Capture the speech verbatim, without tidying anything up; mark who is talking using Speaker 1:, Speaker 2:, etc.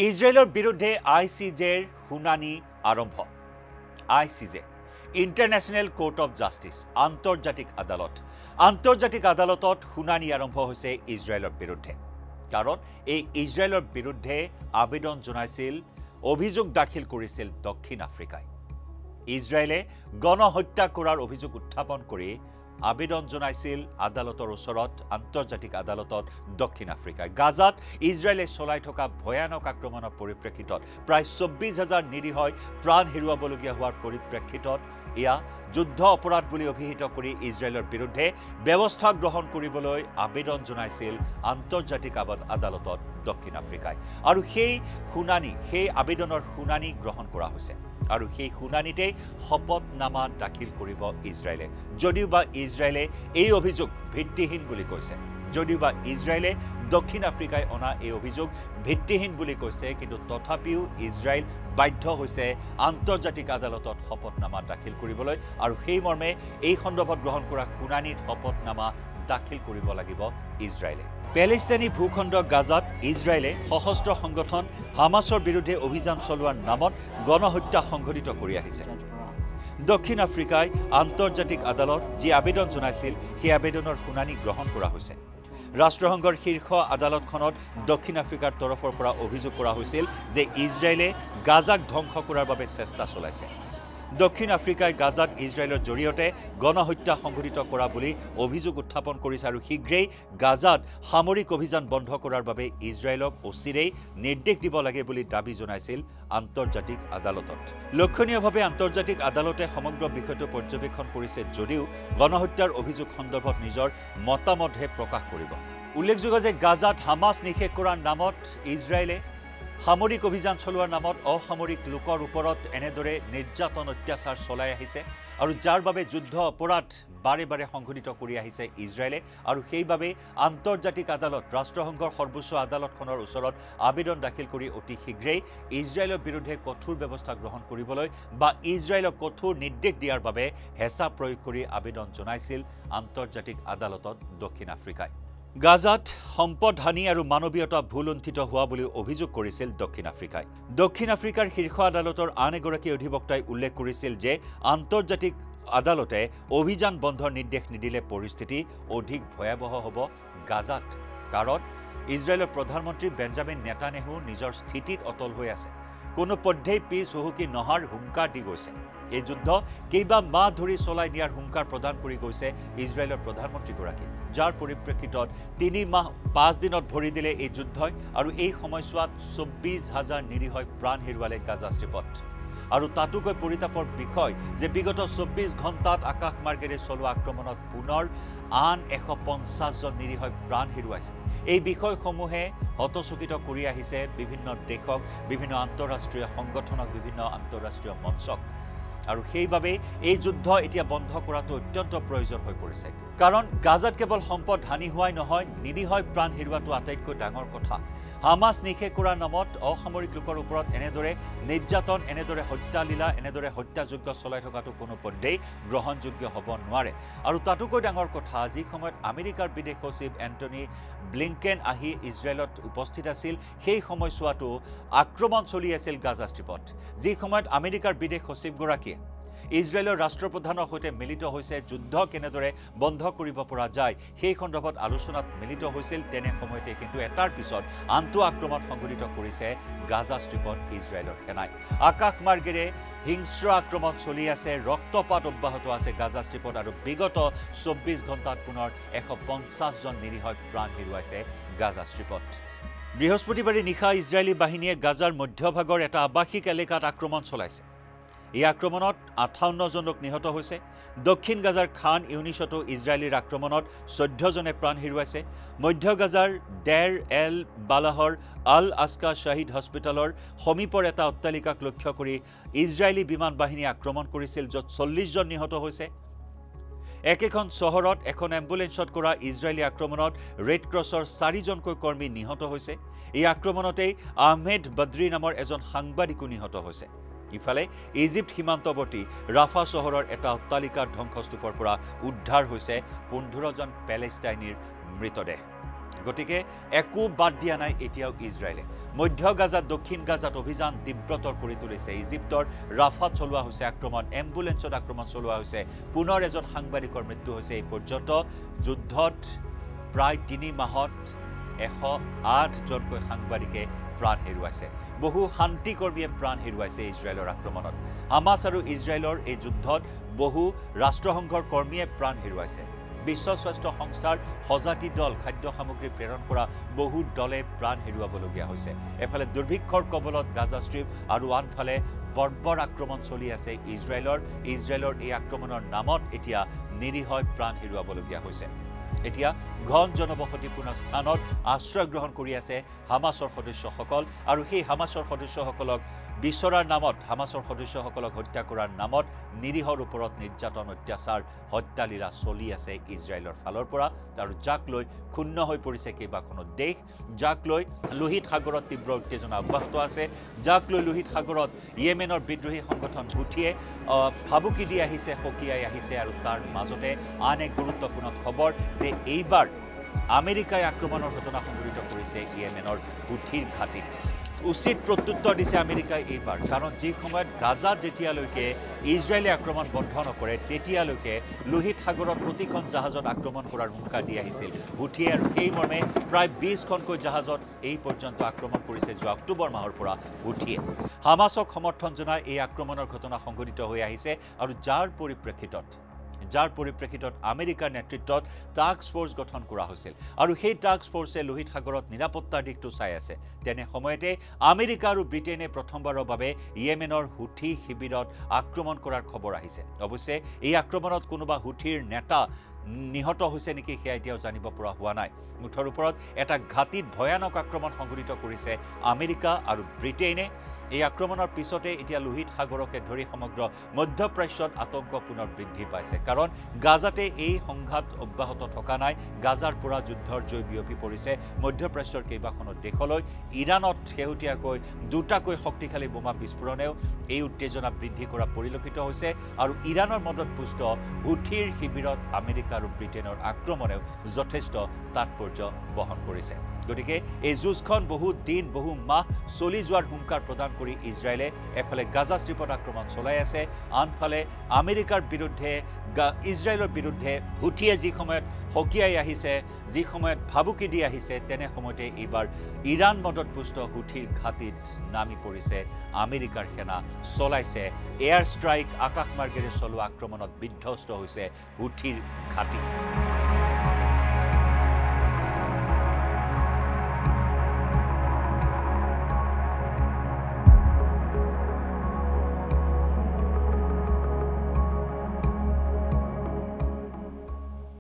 Speaker 1: ইজৰাইলৰ বিৰুদ্ধে I C জেৰ শুনানি আৰম্ভ I C J international court of justice আন্তৰ্জাতিক আদালত আন্তৰ্জাতিক আদালতত শুনানি আৰম্ভ হৈছে ইজৰাইলৰ বিৰুদ্ধে কাৰণ এই ইজৰাইলৰ বিৰুদ্ধে আবেদন জনাইছিল অভিযোগ দাখিল কৰিছিল দক্ষিণ আফ্ৰিকাই ইজৰাইলে গণহত্যা কৰাৰ অভিযোগ উত্থাপন কৰি আবেদন জনাইছিল আদালতৰ ওচৰত আন্তৰ্জাতিক আদালতত দক্ষিণ আফ্ৰিকাই গাজাত ইজৰাইলে চলাই থকা ভয়ানক আক্ৰমণৰ পৰিপ্ৰেক্ষিতত প্ৰায় চৌব্বিছ হাজাৰ নিৰীহই প্ৰাণ হেৰুৱাবলগীয়া হোৱাৰ পৰিপ্ৰেক্ষিতত ইয়া যুদ্ধ অপৰাধ বুলি অভিহিত কৰি ইজৰাইলৰ বিৰুদ্ধে ব্যৱস্থা গ্ৰহণ কৰিবলৈ আবেদন জনাইছিল আন্তৰ্জাতিক আদালতত দক্ষিণ আফ্ৰিকাই আৰু সেই শুনানি সেই আবেদনৰ শুনানি গ্ৰহণ কৰা হৈছে আৰু সেই শুনানিতে শপতনামা দাখিল কৰিব ইজৰাইলে যদিও বা ইজৰাইলে এই অভিযোগ ভিত্তিহীন বুলি কৈছে যদিও বা ইজৰাইলে দক্ষিণ আফ্ৰিকাই অনা এই অভিযোগ ভিত্তিহীন বুলি কৈছে কিন্তু তথাপিও ইজৰাইল বাধ্য হৈছে আন্তৰ্জাতিক আদালতত শপতনামা দাখিল কৰিবলৈ আৰু সেই মৰ্মে এই সন্দৰ্ভত গ্ৰহণ কৰা শুনানিত শপতনামা দাখিল কৰিব লাগিব ইজৰাইলে পেলেষ্টাইনী ভূখণ্ড গাজাত ইজৰাইলে সশস্ত্ৰ সংগঠন হামাছৰ বিৰুদ্ধে অভিযান চলোৱাৰ নামত গণহত্যা সংঘটিত কৰি আহিছে দক্ষিণ আফ্ৰিকাই আন্তৰ্জাতিক আদালত যি আবেদন জনাইছিল সেই আবেদনৰ শুনানি গ্ৰহণ কৰা হৈছে ৰাষ্ট্ৰসংঘৰ শীৰ্ষ আদালতখনত দক্ষিণ আফ্ৰিকাৰ তৰফৰ পৰা অভিযোগ কৰা হৈছিল যে ইজৰাইলে গাজাক ধ্বংস কৰাৰ বাবে চেষ্টা চলাইছে দক্ষিণ আফ্ৰিকাই গাজাত ইজৰাইলৰ জৰিয়তে গণহত্যা সংঘটিত কৰা বুলি অভিযোগ উত্থাপন কৰিছে আৰু শীঘ্ৰেই গাজাত সামৰিক অভিযান বন্ধ কৰাৰ বাবে ইজৰাইলক অচিৰেই নিৰ্দেশ দিব লাগে বুলি দাবী জনাইছিল আন্তৰ্জাতিক আদালতত লক্ষণীয়ভাৱে আন্তৰ্জাতিক আদালতে সমগ্ৰ বিষয়টো পৰ্যবেক্ষণ কৰিছে যদিও গণহত্যাৰ অভিযোগ সন্দৰ্ভত নিজৰ মতামতহে প্ৰকাশ কৰিব উল্লেখযোগ্য যে গাজাত হামাছ নিষেধ কৰাৰ নামত ইজৰাইলে সামৰিক অভিযান চলোৱাৰ নামত অসামৰিক লোকৰ ওপৰত এনেদৰে নিৰ্যাতন অত্যাচাৰ চলাই আহিছে আৰু যাৰ বাবে যুদ্ধ অপৰাধ বাৰে বাৰে সংঘটিত কৰি আহিছে ইজৰাইলে আৰু সেইবাবে আন্তৰ্জাতিক আদালত ৰাষ্ট্ৰসংঘৰ সৰ্বোচ্চ আদালতখনৰ ওচৰত আবেদন দাখিল কৰি অতি শীঘ্ৰেই ইজৰাইলৰ বিৰুদ্ধে কঠোৰ ব্যৱস্থা গ্ৰহণ কৰিবলৈ বা ইজৰাইলক কঠোৰ নিৰ্দেশ দিয়াৰ বাবে হেঁচা প্ৰয়োগ কৰি আবেদন জনাইছিল আন্তৰ্জাতিক আদালতত দক্ষিণ আফ্ৰিকাই গাজাত সম্পদ হানি আৰু মানৱীয়তা ভুলুণ্ঠিত হোৱা বুলি অভিযোগ কৰিছিল দক্ষিণ আফ্ৰিকাই দক্ষিণ আফ্ৰিকাৰ শীৰ্ষ আদালতৰ আন এগৰাকী অধিবক্তাই উল্লেখ কৰিছিল যে আন্তৰ্জাতিক আদালতে অভিযান বন্ধৰ নিৰ্দেশ নিদিলে পৰিস্থিতি অধিক ভয়াৱহ হ'ব গাজাত কাৰণ ইজৰাইলৰ প্ৰধানমন্ত্ৰী বেঞ্জামিন নেতানেহু নিজৰ স্থিতিত অটল হৈ আছে কোনো পধ্যেই পিছ হুহুকি নহাৰ হুংকাৰ দি গৈছে এই যুদ্ধ কেইবা মাহ ধৰি চলাই নিয়াৰ হুংকাৰ প্ৰদান কৰি গৈছে ইজৰাইলৰ প্ৰধানমন্ত্ৰীগৰাকী যাৰ পৰিপ্ৰেক্ষিতত তিনি মাহ পাঁচ দিনত ভৰি দিলে এই যুদ্ধই আৰু এই সময়ছোৱাত চৌব্বিছ হাজাৰ নিৰীহই প্ৰাণ হেৰুৱালে গাজা ষ্ট্ৰীপত আৰু তাতোকৈ পৰিতাপৰ বিষয় যে বিগত চৌব্বিছ ঘণ্টাত আকাশমাৰ্গেৰে চলোৱা আক্ৰমণত পুনৰ আন এশ পঞ্চাছজন নিৰীহই প্ৰাণ হেৰুৱাইছে এই বিষয়সমূহে হতচকিত কৰি আহিছে বিভিন্ন দেশক বিভিন্ন আন্তঃৰাষ্ট্ৰীয় সংগঠনক বিভিন্ন আন্তঃৰাষ্ট্ৰীয় মঞ্চক আৰু সেইবাবে এই যুদ্ধ এতিয়া বন্ধ কৰাটো অত্যন্ত প্ৰয়োজন হৈ পৰিছে কাৰণ গাজাত কেৱল সম্পদ হানি হোৱাই নহয় নিৰীহই প্ৰাণ হেৰুৱাটো আটাইতকৈ ডাঙৰ কথা হামাছ নিষেধ কৰাৰ নামত অসামৰিক লোকৰ ওপৰত এনেদৰে নিৰ্যাতন এনেদৰে হত্যালীলা এনেদৰে হত্যাযোগ্য চলাই থকাটো কোনো পধ্যেই গ্ৰহণযোগ্য হ'ব নোৱাৰে আৰু তাতোকৈ ডাঙৰ কথা যি সময়ত আমেৰিকাৰ বিদেশ সচিব এণ্টনি ব্লিংকেন আহি ইজৰাইলত উপস্থিত আছিল সেই সময়ছোৱাতো আক্ৰমণ চলি আছিল গাজা ষ্ট্ৰীপত যি সময়ত আমেৰিকাৰ বিদেশ সচিবগৰাকীয়ে ইজৰাইলৰ ৰাষ্ট্ৰপ্ৰধানৰ সৈতে মিলিত হৈছে যুদ্ধ কেনেদৰে বন্ধ কৰিব পৰা যায় সেই সন্দৰ্ভত আলোচনাত মিলিত হৈছিল তেনে সময়তে কিন্তু এটাৰ পিছত আনটো আক্ৰমণ সংঘটিত কৰিছে গাজা ষ্ট্ৰীপত ইজৰাইলৰ সেনাই আকাশমাৰ্গেৰে হিংস্ৰ আক্ৰমণ চলি আছে ৰক্তপাত অব্যাহত আছে গাজা ষ্ট্ৰীপত আৰু বিগত চৌব্বিছ ঘণ্টাত পুনৰ এশ পঞ্চাছজন নিৰীহই প্ৰাণ হেৰুৱাইছে গাজা ষ্ট্ৰীপত বৃহস্পতিবাৰে নিশা ইজৰাইলী বাহিনীয়ে গাজাৰ মধ্যভাগৰ এটা আৱাসিক এলেকাত আক্ৰমণ চলাইছে এই আক্ৰমণত আঠাৱন্ন জনক নিহত হৈছে দক্ষিণ গাজাৰ খান ইউনিছতো ইজৰাইলীৰ আক্ৰমণত চৈধ্য জনে প্ৰাণ হেৰুৱাইছে মধ্য গাজাৰ ডেৰ এল বালাহৰ আল আসকা শ্বহীদ হস্পিটেলৰ সমীপৰ এটা অট্টালিকাক লক্ষ্য কৰি ইজৰাইলী বিমান বাহিনীয়ে আক্ৰমণ কৰিছিল য'ত চল্লিছ জন নিহত হৈছে একেখন চহৰত এখন এম্বুলেন্সত কৰা ইজৰাইলী আক্ৰমণত ৰেড ক্ৰছৰ চাৰিজনকৈ কৰ্মী নিহত হৈছে এই আক্ৰমণতেই আহমেদ বদ্ৰী নামৰ এজন সাংবাদিকো নিহত হৈছে ইফালে ইজিপ্ত সীমান্তৱৰ্তী ৰাফা চহৰৰ এটা অট্টালিকাৰ ধ্বংসস্তূপৰ পৰা উদ্ধাৰ হৈছে পোন্ধৰ জন পেলেষ্টাইনীৰ মৃতদেহ গতিকে একো বাদ দিয়া নাই এতিয়াও ইজৰাইলে মধ্য গাজাত দক্ষিণ গাজাত অভিযান তীব্ৰতৰ কৰি তুলিছে ইজিপ্তৰ ৰাফাত চলোৱা হৈছে আক্ৰমণ এম্বুলেন্সত আক্ৰমণ চলোৱা হৈছে পুনৰ এজন সাংবাদিকৰ মৃত্যু হৈছে এই পৰ্যন্ত যুদ্ধত প্ৰায় তিনি মাহত এশ আঠ জনকৈ সাংবাদিকে প্ৰাণ হেৰুৱাইছে বহু শান্তিকৰ্মীয়ে প্ৰাণ হেৰুৱাইছে ইজৰাইলৰ আক্ৰমণত হামাস আৰু ইজৰাইলৰ এই যুদ্ধত বহু ৰাষ্ট্ৰসংঘৰ কৰ্মীয়ে প্ৰাণ হেৰুৱাইছে বিশ্ব স্বাস্থ্য সংস্থাৰ সজাতি দল খাদ্য সামগ্ৰী প্ৰেৰণ কৰা বহু দলে প্ৰাণ হেৰুৱাবলগীয়া হৈছে এফালে দুৰ্ভিক্ষৰ কবলত গাজা ষ্ট্ৰীপ আৰু আনফালে বৰ্বৰ আক্ৰমণ চলি আছে ইজৰাইলৰ ইজৰাইলৰ এই আক্ৰমণৰ নামত এতিয়া নিৰীহয় প্ৰাণ হেৰুৱাবলগীয়া হৈছে এতিয়া ঘন জনবসতিপূৰ্ণ স্থানত আশ্ৰয় গ্ৰহণ কৰি আছে হামাসৰ সদস্যসকল আৰু সেই হামাসৰ সদস্যসকলক বিচৰাৰ নামত হামাসৰ সদস্যসকলক হত্যা কৰাৰ নামত নিৰীহৰ ওপৰত নিৰ্যাতন অত্যাচাৰ হত্যালীলা চলি আছে ইজৰাইলৰ ফালৰ পৰা আৰু যাক লৈ ক্ষুণ্ণ হৈ পৰিছে কেইবাখনো দেশ যাক লৈ লোহিত সাগৰত তীব্ৰ উত্তেজনা অব্যাহত আছে যাক লৈ লোহিত সাগৰত ইয়েমেনৰ বিদ্ৰোহী সংগঠন হুথিয়ে ভাবুকি দি আহিছে সকীয়াই আহিছে আৰু তাৰ মাজতে আন এক গুৰুত্বপূৰ্ণ খবৰ যে এইবাৰ আমেৰিকাই আক্ৰমণৰ ঘটনা সংঘটিত কৰিছে ইয়েমেনৰ হুথিৰ ঘাটিত উচিত প্ৰত্যুত্তৰ দিছে আমেৰিকাই এইবাৰ কাৰণ যি সময়ত গাজা যেতিয়ালৈকে ইজৰাইলে আক্ৰমণ বন্ধ নকৰে তেতিয়ালৈকে লোহিত সাগৰত প্ৰতিখন জাহাজত আক্ৰমণ কৰাৰ হুংকাৰ দি আহিছিল হুথিয়ে আৰু সেই মৰ্মে প্ৰায় বিশখনকৈ জাহাজত এই পৰ্যন্ত আক্ৰমণ কৰিছে যোৱা অক্টোবৰ মাহৰ পৰা হুথিয়ে হামাসক সমৰ্থন জনাই এই আক্ৰমণৰ ঘটনা সংঘটিত হৈ আহিছে আৰু যাৰ পৰিপ্ৰেক্ষিতত যাৰ পৰিপ্ৰেক্ষিতত আমেৰিকাৰ নেতৃত্বত টাস্ক ফোৰ্স গঠন কৰা হৈছিল আৰু সেই টাস্ক ফোৰ্সে লোহিত সাগৰত নিৰাপত্তাৰ দিশটো চাই আছে তেনে সময়তে আমেৰিকা আৰু ব্ৰিটেইনে প্ৰথমবাৰৰ বাবে ইয়েমেনৰ হুথি শিবিৰত আক্ৰমণ কৰাৰ খবৰ আহিছে অৱশ্যে এই আক্ৰমণত কোনোবা হুথিৰ নেতা নিহত হৈছে নেকি সেয়া এতিয়াও জানিব পৰা হোৱা নাই মুঠৰ ওপৰত এটা ঘাটিত ভয়ানক আক্ৰমণ সংঘটিত কৰিছে আমেৰিকা আৰু ব্ৰিটেইনে এই আক্ৰমণৰ পিছতে এতিয়া লোহিত সাগৰকে ধৰি সমগ্ৰ মধ্যপ্ৰাচ্যত আতংক পুনৰ বৃদ্ধি পাইছে কাৰণ গাজাতে এই সংঘাত অব্যাহত থকা নাই গাজাৰ পৰা যুদ্ধৰ জয় বিয়পি পৰিছে মধ্যপ্ৰাচ্যৰ কেইবাখনো দেশলৈ ইৰাণত শেহতীয়াকৈ দুটাকৈ শক্তিশালী বোমা বিস্ফোৰণেও এই উত্তেজনা বৃদ্ধি কৰা পৰিলক্ষিত হৈছে আৰু ইৰাণৰ মদত পুষ্ট হুথিৰ শিবিৰত আমেৰিকা আৰু ব্ৰিটেইনৰ আক্ৰমণেও যথেষ্ট তাৎপৰ্য বহন কৰিছে গতিকে এই যুদ্ধখন বহু দিন বহু মাহ চলি যোৱাৰ হুংকাৰ প্ৰদান কৰি ইজৰাইলে এফালে গাজা ষ্ট্ৰীপত আক্ৰমণ চলাই আছে আনফালে আমেৰিকাৰ বিৰুদ্ধে ইজৰাইলৰ বিৰুদ্ধে হুথিয়ে যি সময়ত সকীয়াই আহিছে যি সময়ত ভাবুকি দি আহিছে তেনে সময়তে এইবাৰ ইৰাণ মদত পুষ্ট হুথিৰ ঘাটিত নামি পৰিছে আমেৰিকাৰ সেনা চলাইছে এয়াৰ ষ্ট্ৰাইক আকাশমাৰ্গেৰে চলোৱা আক্ৰমণত বিধ্বস্ত হৈছে হুথিৰ ঘাটি